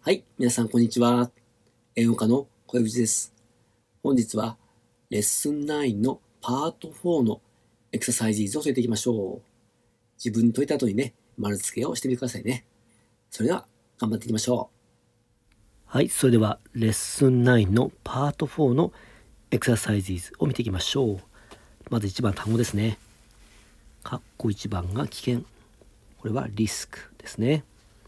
はい、皆さんこんにちは。英語科の小籔です。本日はレッスン9のパート4のエクササイズを解いていきましょう。自分に解いた後にね、丸付けをしてみてくださいね。それでは頑張っていきましょう。 はい、それではレッスン9のパート4のエクササイズを見ていきましょう。まず1番単語ですね。括弧1番が危険。これはリスクですね。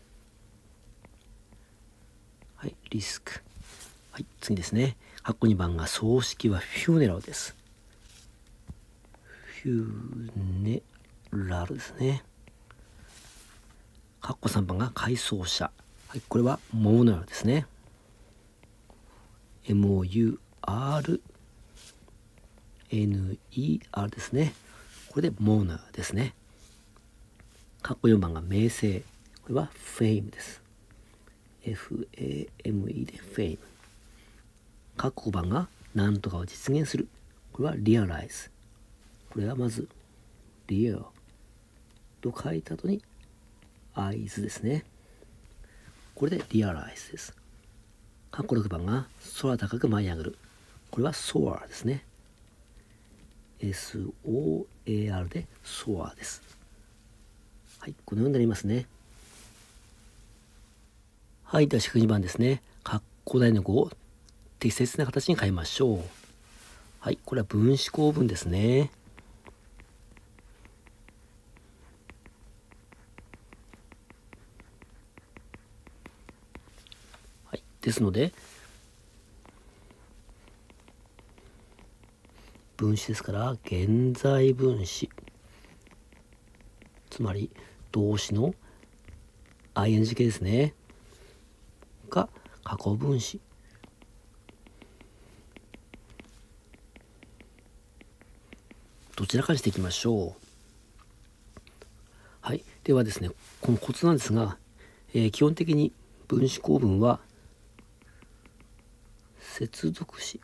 はい、リスク。はい、次ですね。括弧2番が葬式はフューネラルです。フューネラルですね。括弧3番が回想者。はい、これはモーナルですね。MOURNER ですね。これでモーナーですね。括弧4番が名声。これはフェイムです。FAME でフェイム。括弧5番が何とかを実現する。これはリアライズ。これはまずリアと書いた後にアイズですね。これでリアライズです。括弧6番が空高く舞い上がる。これはソアですね。SOAR でソアです。はい、このようになりますね。はい、では2番ですね。括弧内の語を適切な形に変えましょう。はい、これは分子構文ですね。はい、ですので分子ですから現在分子、つまり動詞の ing 形ですねが過去分詞、どちらかにしていきましょう。はい、ではですね、このコツなんですが、基本的に分子構文は接続詞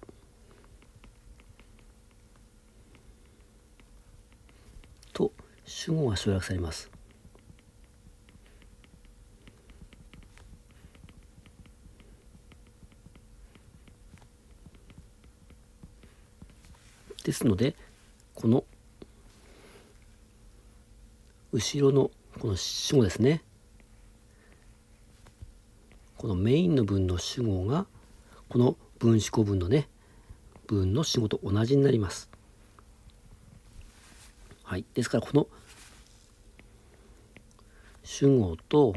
と主語が省略されます。ですのでこの後ろのこの主語ですね、このメインの文の主語がこの分子構文のね文の主語と同じになります。はい、ですからこの主語と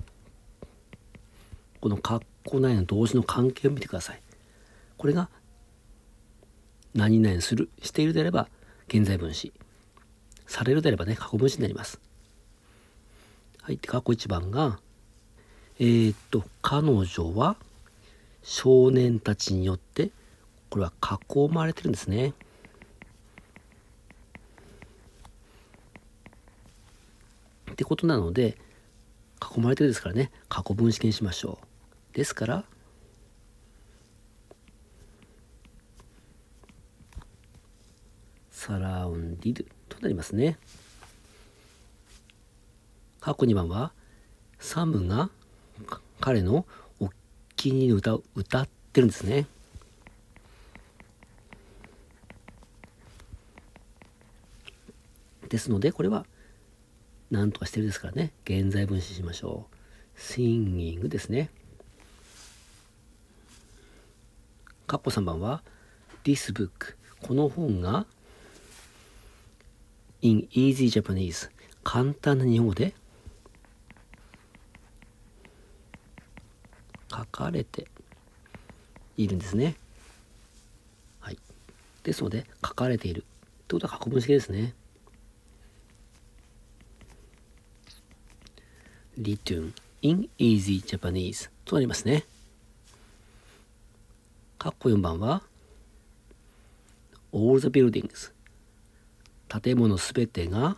この括弧内の動詞の関係を見てください。これが何々する、しているであれば現在分詞、されるであればね過去分詞になります。はい、で括弧1番が彼女は少年たちによってこれは囲まれてるんですね。ってことなので囲まれてるですからね過去分詞形にしましょう。ですからサラウンディドとなりますね。括弧2番はサムが彼のお気に入りの歌を歌ってるんですね。ですのでこれは何とかしてるですからね現在分詞しましょう。singing ですね。括弧3番は This book この本が in easy Japanese 簡単な日本語で書かれているんですね。はい、ですので書かれているってことは過去分詞形ですね。written in easy Japanese となりますね。括弧4番は all the buildings 建物すべてが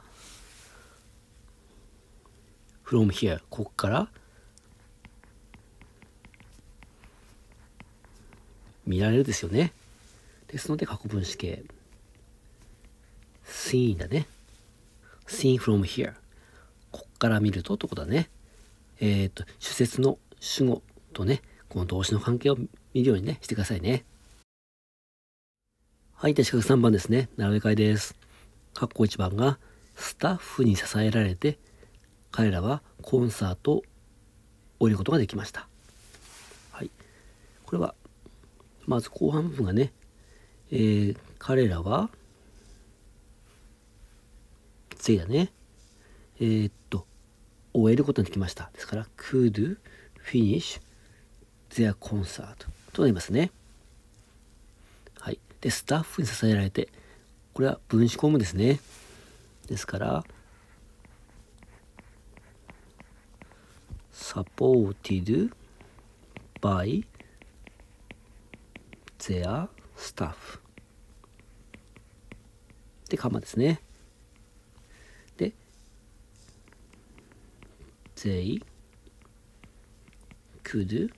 from here ここから見られるですよね。ですので過去分詞形 seen だね。seen from here ここから見るとってことだね。主節の主語とね、この動詞の関係を見るようにね、してくださいね。はい、で、四角3番ですね。並べ替えです。括弧1番が、スタッフに支えられて、彼らはコンサートを終えることができました。はい。これは、まず後半部分がね、彼らは、次だね。終えることができました。ですから、could finish their concert となりますね。はい。で、スタッフに支えられて、これは分子構文ですね。ですから、supported by their staff で、カマですね。で、they could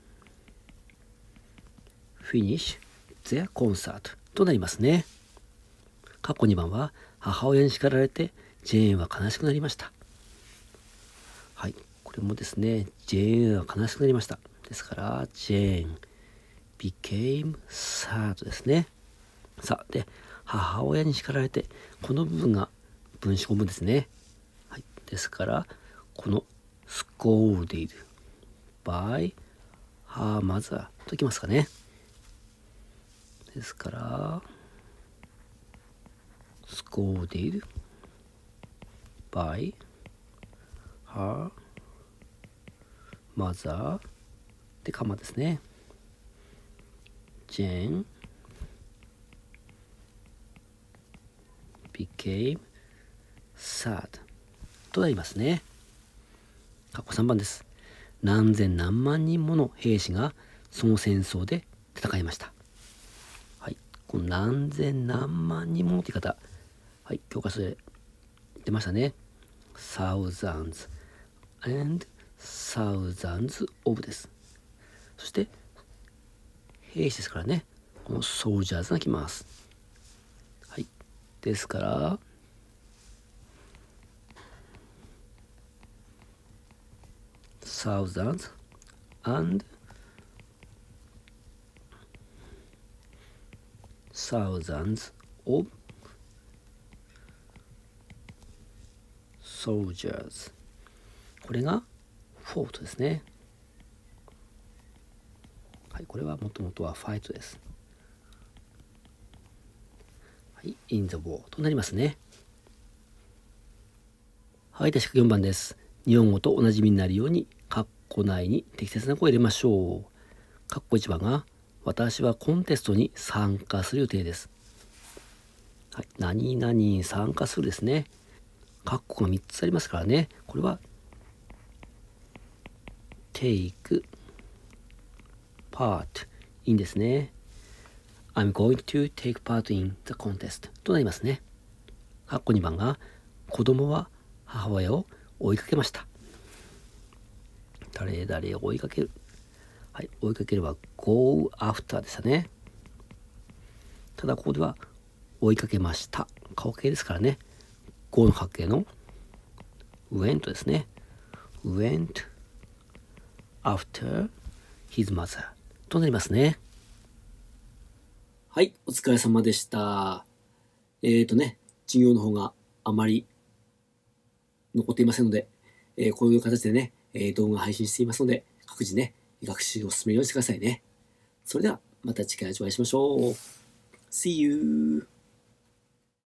finish their concert となりますね。括弧2番は、母親に叱られてジェーンは悲しくなりました。はい。これもですね、ジェーンは悲しくなりました。ですから、ジェーン became sad ですね。さあ、で、母親に叱られて、この部分が分子構文ですね。はい。ですから、この scolded by her mother ときますかね。ですから、scolded by her mother で、カマですね。Jane became sad となりますね。括弧3番です。何千何万人もの兵士がその戦争で戦いました。はい。この何千何万人ものという言い方。はい。教科書で出ましたね。thousands and thousands of です。そして、兵士ですからね。この soldiers が来ます。はい。ですから、thousands and thousands of soldiers これが fought ですね。はい、これはもともとは fight です。はい、in the war となりますね。はい、で、四角4番です。日本語と同じ意味になるように括弧内に適切な語を入れましょう。括弧1番が、私はコンテストに参加する予定です。はい、何々に参加するですね。括弧が3つありますからね。これは take part in ですね。I'm going to take part in the contest となりますね。括弧2番が、子供は母親を追いかけました。誰々を追いかける。はい、追いかければ go after でしたね。ただここでは追いかけました。過去形ですからね。go の過去形の went ですね。went after his mother となりますね。 はい、お疲れ様でした。授業の方があまり残っていませんので、こういう形でね、動画配信していますので、各自ね、学習を進めるようにしてくださいね。それでは、また次回お会いしましょう。See you!